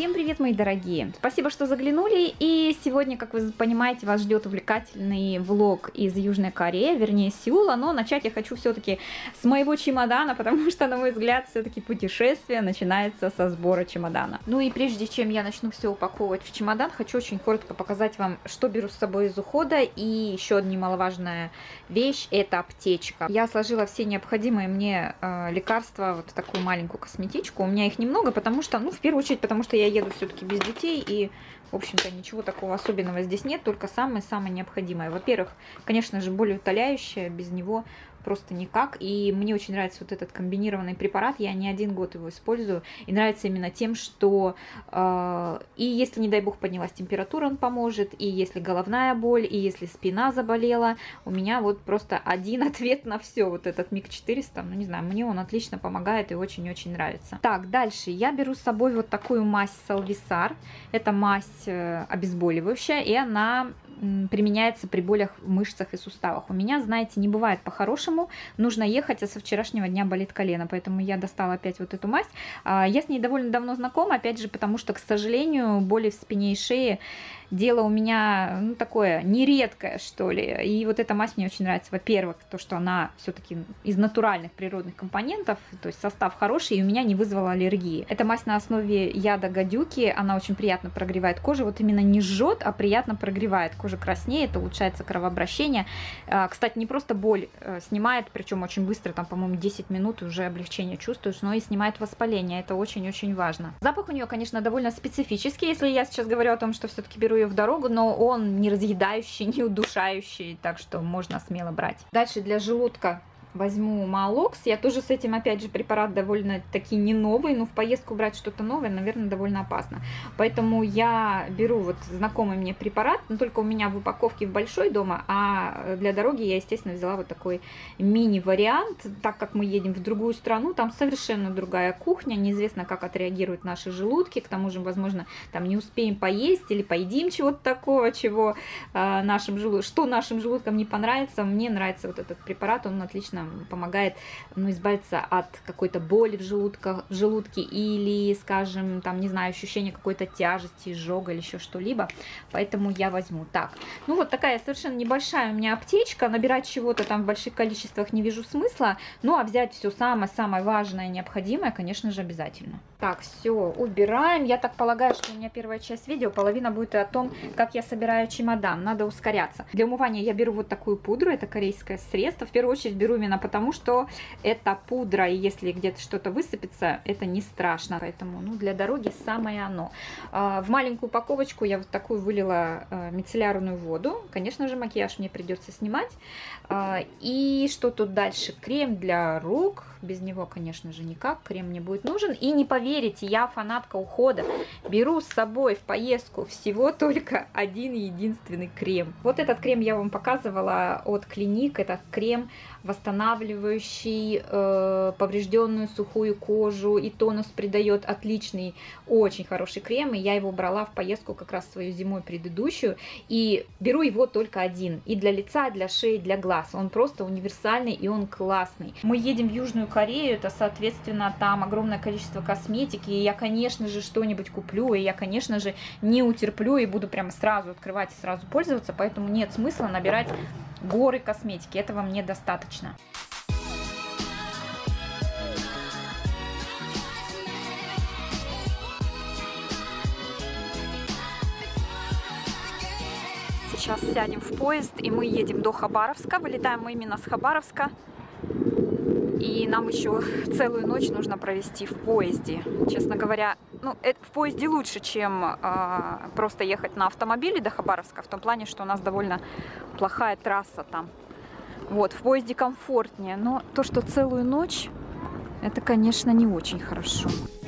Всем привет, мои дорогие! Спасибо, что заглянули, и сегодня, как вы понимаете, вас ждет увлекательный влог из Южной Кореи, вернее Сеула, но начать я хочу все-таки с моего чемодана, потому что, на мой взгляд, все-таки путешествие начинается со сбора чемодана. Ну и прежде чем я начну все упаковывать в чемодан, хочу очень коротко показать вам, что беру с собой из ухода, и еще одна немаловажная вещь – это аптечка. Я сложила все необходимые мне лекарства, вот такую маленькую косметичку, у меня их немного, потому что, в первую очередь, потому что я еду все-таки без детей, и, в общем-то, ничего такого особенного здесь нет, только самое-самое необходимое. Во-первых, конечно же, болеутоляющее, без него просто никак, и мне очень нравится вот этот комбинированный препарат, я не один год его использую, и нравится именно тем, что и если, не дай бог, поднялась температура, он поможет, и если головная боль, и если спина заболела, у меня вот просто один ответ на все, вот этот МИГ-400, ну не знаю, мне он отлично помогает и очень-очень нравится. Так, дальше я беру с собой вот такую мазь Салвисар, это мазь обезболивающая, и она применяется при болях в мышцах и суставах. У меня, знаете, не бывает по-хорошему, нужно ехать, а со вчерашнего дня болит колено, поэтому я достала опять вот эту мазь. Я с ней довольно давно знакома, опять же, потому что, к сожалению, боли в спине и шее дело у меня, такое нередкое, что ли. И вот эта мазь мне очень нравится. Во-первых, то, что она все-таки из натуральных природных компонентов, то есть состав хороший, и у меня не вызвала аллергии. Эта мазь на основе яда гадюки, она очень приятно прогревает кожу. Вот именно не жжет, а приятно прогревает. Кожа краснеет, улучшается кровообращение. Кстати, не просто боль снимает, причем очень быстро, там, по-моему, 10 минут уже облегчение чувствуешь, но и снимает воспаление. Это очень-очень важно. Запах у нее, конечно, довольно специфический, если я сейчас говорю о том, что все-таки беру ее в дорогу, но он не разъедающий, не удушающий, так что можно смело брать. Дальше для желудка возьму Маалокс. Я тоже с этим, опять же, препарат довольно-таки не новый, но в поездку брать что-то новое, наверное, довольно опасно. Поэтому я беру вот знакомый мне препарат, но только у меня в упаковке в большой дома, а для дороги я, естественно, взяла вот такой мини-вариант, так как мы едем в другую страну, там совершенно другая кухня, неизвестно, как отреагируют наши желудки, к тому же, возможно, там не успеем поесть или поедим чего-то такого, чего что нашим желудкам не понравится. Мне нравится вот этот препарат, он отлично помогает избавиться от какой-то боли в желудке или, скажем, там, не знаю, ощущения какой-то тяжести, изжога или еще что-либо. Поэтому я возьму. Так, вот такая совершенно небольшая у меня аптечка. Набирать чего-то там в больших количествах не вижу смысла. Ну, а взять все самое-самое важное, необходимое, конечно же, обязательно. Так, все, убираем. Я так полагаю, что у меня первая часть видео, половина будет о том, как я собираю чемодан. Надо ускоряться. Для умывания я беру вот такую пудру, это корейское средство. В первую очередь беру именно потому, что это пудра, и если где-то что-то высыпется, это не страшно. Поэтому, для дороги самое оно. В маленькую упаковочку я вот такую вылила мицеллярную воду. Конечно же, макияж мне придется снимать. И что тут дальше? Крем для рук. Без него, конечно же, никак. Крем мне будет нужен. И не поверите, я фанатка ухода. Беру с собой в поездку всего только один единственный крем. Вот этот крем я вам показывала от Clinique. Это крем, восстанавливающий поврежденную сухую кожу, и тонус придает отличный, очень хороший крем, и я его брала в поездку как раз свою зимой предыдущую, и беру его только один, и для лица, для шеи, для глаз. Он просто универсальный, и он классный. Мы едем в Южную Корею, это, соответственно, там огромное количество косметики, и я, конечно же, что-нибудь куплю, и я, конечно же, не утерплю, и буду прямо сразу открывать и сразу пользоваться, поэтому нет смысла набирать горы косметики, этого мне достаточно. Сейчас сядем в поезд, и мы едем до Хабаровска. Вылетаем мы именно с Хабаровска. И нам еще целую ночь нужно провести в поезде. Честно говоря, в поезде лучше, чем просто ехать на автомобиле до Хабаровска, в том плане, что у нас довольно плохая трасса там. Вот, в поезде комфортнее, но то, что целую ночь, это, конечно, не очень хорошо.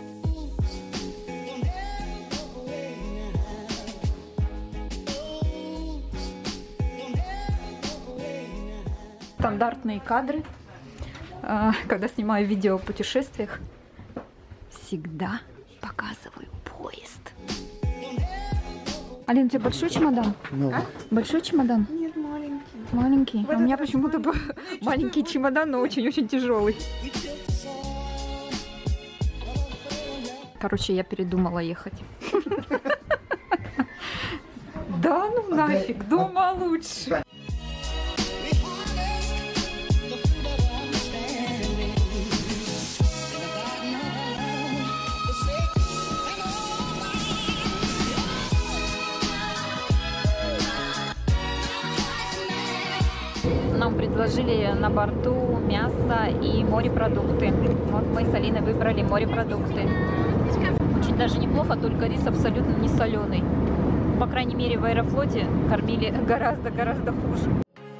Стандартные кадры, когда снимаю видео о путешествиях, всегда показываю поезд. Алина, у тебя большой чемодан? No. Большой чемодан? Нет, маленький. Маленький? А у меня почему-то маленький чемодан, но очень-очень тяжелый. Короче, я передумала ехать. Да ну нафиг, дома лучше. Нам предложили на борту мясо и морепродукты. Вот мы с Алиной выбрали морепродукты. Очень даже неплохо, только рис абсолютно не соленый. По крайней мере, в Аэрофлоте кормили гораздо хуже.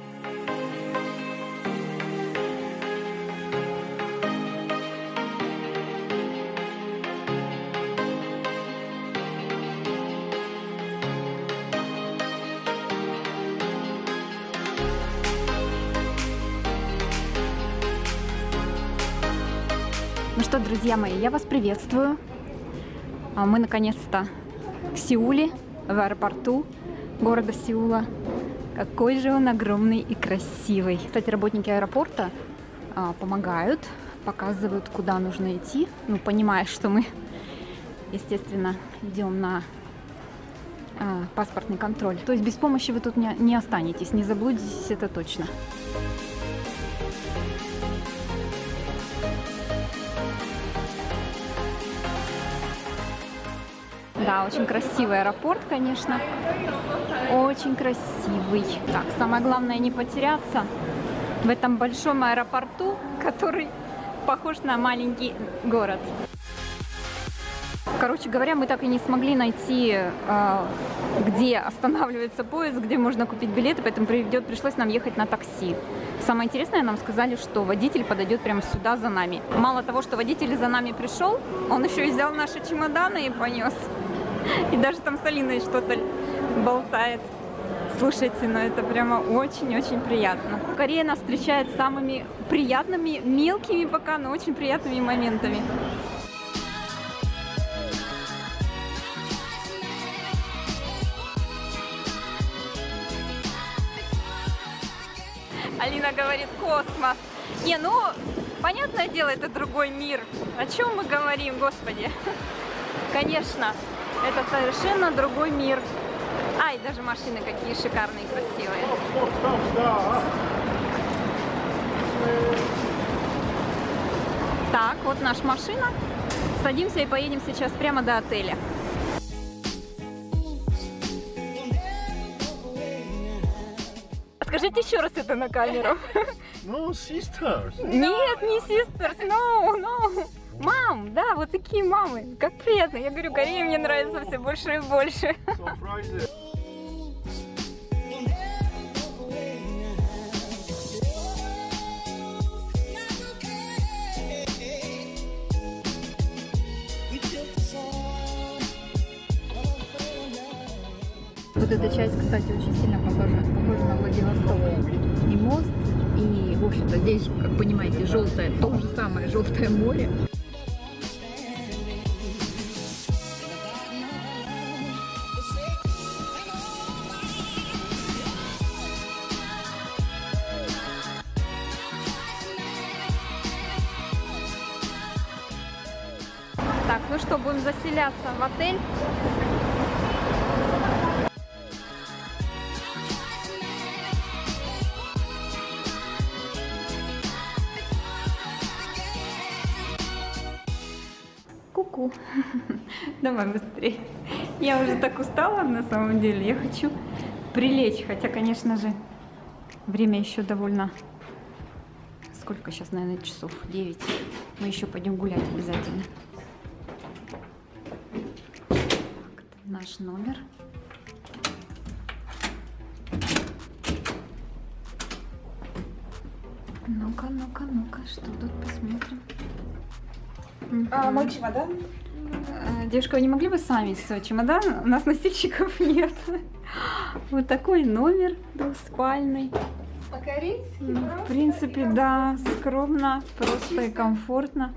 Ну что, друзья мои, я вас приветствую. Мы наконец-то в Сеуле, в аэропорту города Сеула. Какой же он огромный и красивый. Кстати, работники аэропорта помогают, показывают, куда нужно идти. Ну, понимая, что мы, естественно, идем на паспортный контроль. То есть без помощи вы тут не останетесь, не заблудитесь, это точно. Да, очень красивый аэропорт, конечно. Очень красивый. Так, самое главное не потеряться в этом большом аэропорту, который похож на маленький город. Короче говоря, мы так и не смогли найти, где останавливается поезд, где можно купить билеты, поэтому пришлось нам ехать на такси. Самое интересное, нам сказали, что водитель подойдет прямо сюда за нами. Мало того, что водитель за нами пришел, он еще и взял наши чемоданы и понес. И даже там с Алиной что-то болтает. Слушайте, ну это прямо очень-очень приятно. Корея нас встречает самыми приятными, мелкими пока, но очень приятными моментами. Алина говорит, космос. Не, ну, понятное дело, это другой мир. О чем мы говорим, господи? Конечно, это совершенно другой мир. Ай, даже машины какие шикарные, красивые. Так, вот наша машина. Садимся и поедем сейчас прямо до отеля. Скажите еще раз это на камеру. No, sisters. Нет, не sisters, no. Мам, да, вот такие мамы. Как приятно. Я говорю, Корея мне нравится все больше и больше. Вот эта часть, кстати, очень сильно похожа на Владивосток. И мост, и, в общем-то, здесь, как понимаете, желтое, то же самое желтое море. Так, ну что, будем заселяться в отель. Ку-ку. Давай быстрее. Я уже так устала на самом деле. Я хочу прилечь. Хотя, конечно же, время еще довольно... Сколько сейчас, наверное, часов? 9. Мы еще пойдем гулять обязательно. Так, это наш номер. Ну-ка, ну-ка, ну-ка, что тут посмотрим. Мой чемодан? Девушка, вы не могли бы сами свой чемодан? У нас носильщиков нет. Вот такой номер двухспальный. По-корейски? В принципе, да, скромно, просто и комфортно.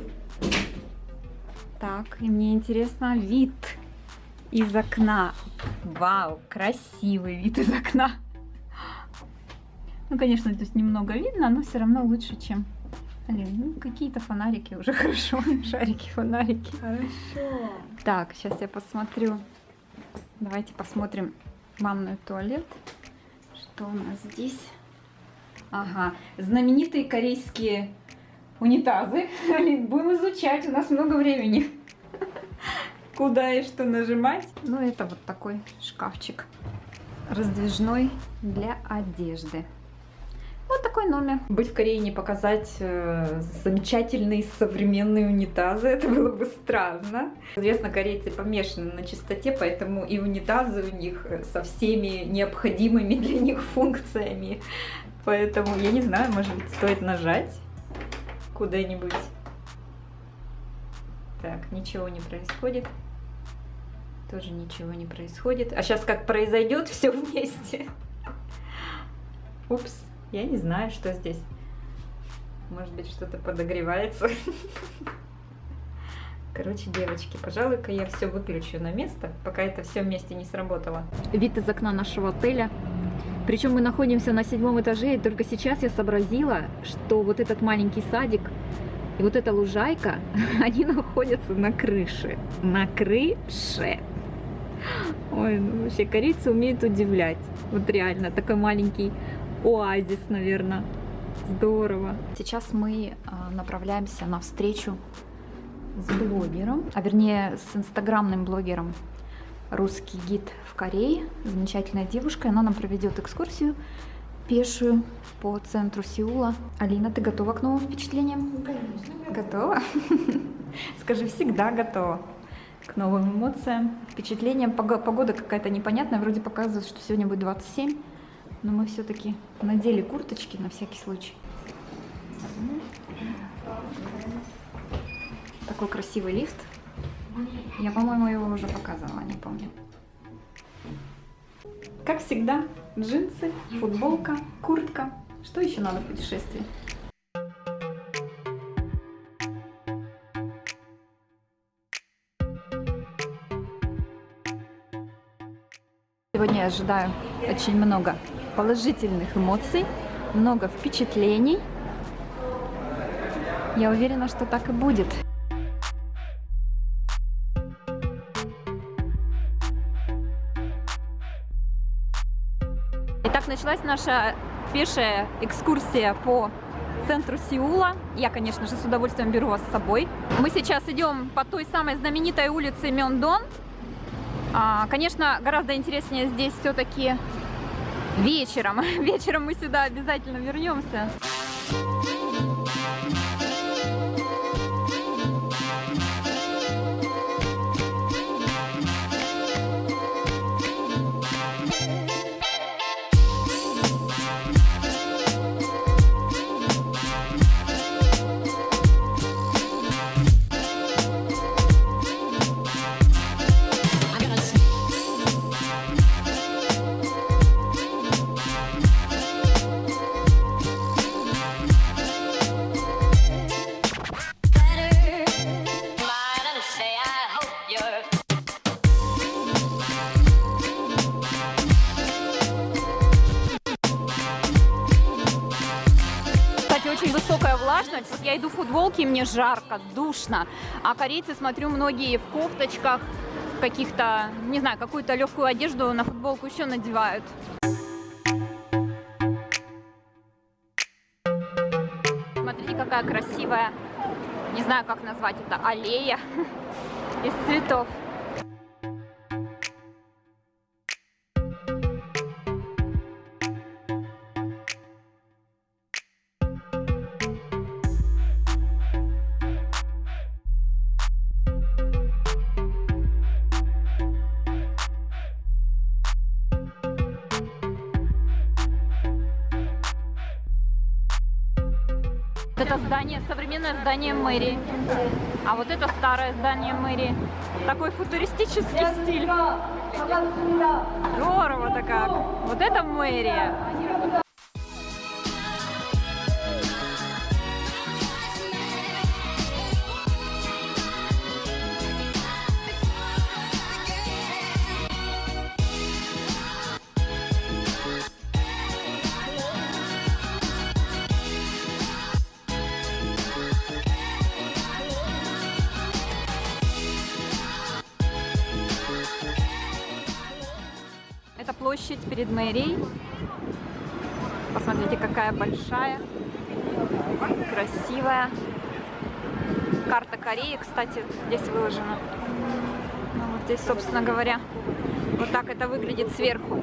Так, и мне интересно вид из окна. Вау, красивый вид из окна. Ну, конечно, здесь немного видно, но все равно лучше, чем Блин, ну какие-то фонарики уже хорошо. Шарики, фонарики. Хорошо. Так, сейчас я посмотрю. Давайте посмотрим ванную, туалет. Что у нас здесь? Ага, знаменитые корейские унитазы. Будем изучать, у нас много времени. Куда и что нажимать. Ну, это вот такой шкафчик раздвижной для одежды. Вот такой номер. Быть в Корее, не показать замечательные современные унитазы, это было бы странно. Известно, корейцы помешаны на чистоте, поэтому и унитазы у них со всеми необходимыми для них функциями. Поэтому, я не знаю, может быть, стоит нажать куда-нибудь. Так, ничего не происходит. Тоже ничего не происходит. А сейчас как произойдет все вместе. Упс. Я не знаю, что здесь. Может быть, что-то подогревается. Короче, девочки, пожалуй-ка я все выключу на место, пока это все вместе не сработало. Вид из окна нашего отеля. Причем мы находимся на 7-м этаже, и только сейчас я сообразила, что вот этот маленький садик и вот эта лужайка, они находятся на крыше. На крыше. Ой, ну вообще корейцы умеют удивлять. Вот реально, такой маленький оазис, наверное. Здорово. Сейчас мы направляемся на встречу с блогером, а вернее с инстаграмным блогером «Русский гид в Корее». Замечательная девушка, она нам проведет экскурсию пешую по центру Сеула. Алина, ты готова к новым впечатлениям? Конечно. Готова? Скажи, всегда готова к новым эмоциям, впечатлениям. Погода какая-то непонятная, вроде показывает, что сегодня будет 27. Но мы все-таки надели курточки на всякий случай. Такой красивый лифт. Я, по-моему, его уже показывала, не помню. Как всегда, джинсы, футболка, куртка. Что еще надо в путешествии? Сегодня я ожидаю очень много положительных эмоций, много впечатлений. Я уверена, что так и будет. Итак, началась наша пешая экскурсия по центру Сеула. Я, конечно же, с удовольствием беру вас с собой. Мы сейчас идем по той самой знаменитой улице Мёндон. Конечно, гораздо интереснее здесь все-таки вечером. Вечером мы сюда обязательно вернемся. Очень высокая влажность. Вот я иду в футболке, и мне жарко, душно. А корейцы, смотрю, многие в кофточках, в каких-то, не знаю, какую-то легкую одежду на футболку еще надевают. Смотрите, какая красивая, не знаю, как назвать это, аллея из цветов. Это здание, современное здание мэрии, а вот это старое здание мэрии. Такой футуристический стиль. Здорово-то как. Вот это мэрия. площадь перед мэрией. Посмотрите, какая большая, красивая. Карта Кореи, кстати, здесь выложена. Ну, вот здесь, собственно говоря, вот так это выглядит сверху.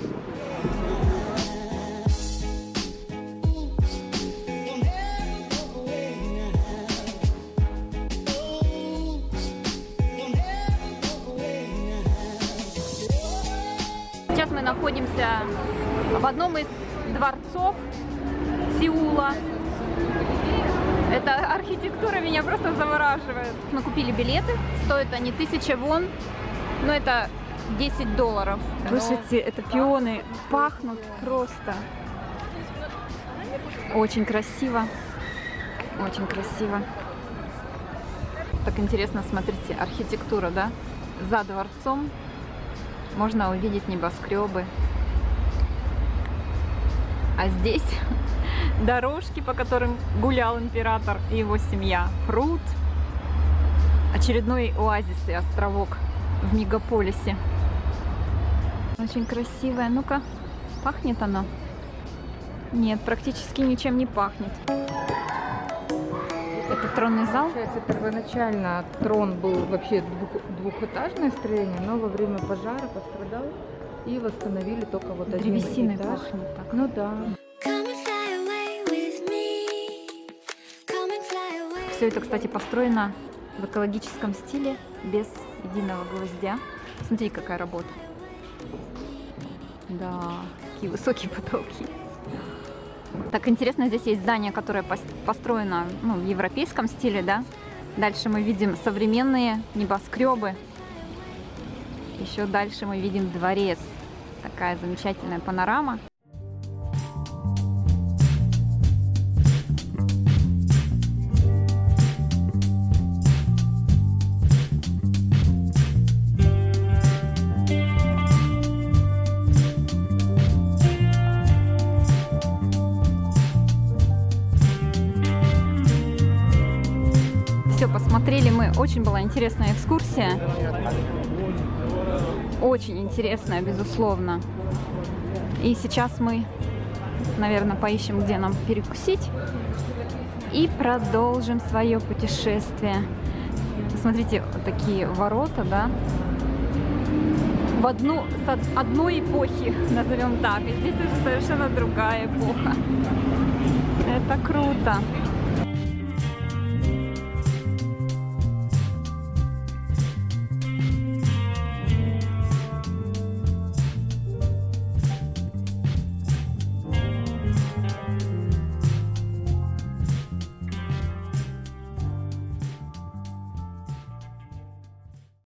Сейчас мы находимся в одном из дворцов Сеула. Эта архитектура меня просто завораживает. Мы купили билеты, стоят они 1000 вон, но это $10. Слушайте, это пионы пахнут просто. Очень красиво, очень красиво. Так интересно, смотрите, архитектура, да? За дворцом можно увидеть небоскребы. А здесь дорожки, по которым гулял император и его семья. Пруд. Очередной оазис и островок в мегаполисе. Очень красивое. Ну-ка, пахнет оно? Нет, практически ничем не пахнет. Это тронный зал? Получается, первоначально трон был вообще двухэтажное строение, но во время пожара пострадал и восстановили только вот один Древесиной этаж. пахнет так. Ну да. Все это, кстати, построено в экологическом стиле, без единого гвоздя. Смотрите, какая работа. Да, какие высокие потолки. Так интересно, здесь есть здание, которое построено в европейском стиле, да? Дальше мы видим современные небоскребы. Еще дальше мы видим дворец. Такая замечательная панорама. Все, посмотрели мы. Очень была интересная экскурсия. Очень интересная, безусловно. И сейчас мы, наверное, поищем, где нам перекусить. И продолжим свое путешествие. Посмотрите, вот такие ворота, да? С одной эпохи, назовем так. И здесь уже совершенно другая эпоха. Это круто.